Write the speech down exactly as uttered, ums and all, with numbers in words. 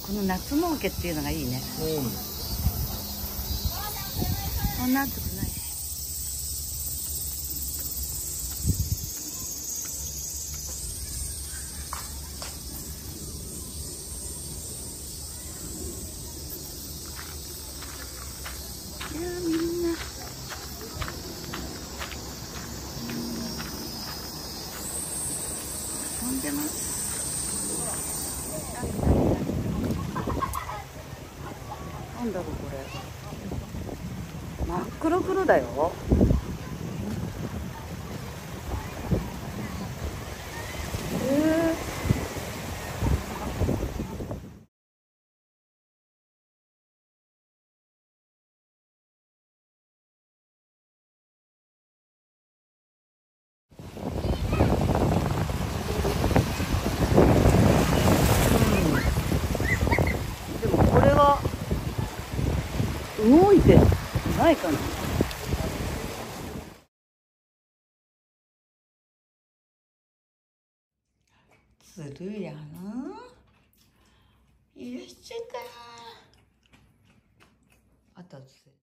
この夏儲けっていうのがいいね。 うん。 そんな暑くないし。いやー、みんな遊んでます。なんだろうこれ。真っ黒黒だよ。えーでもこれは動いてないかな。つるやな。よっしゃか。あと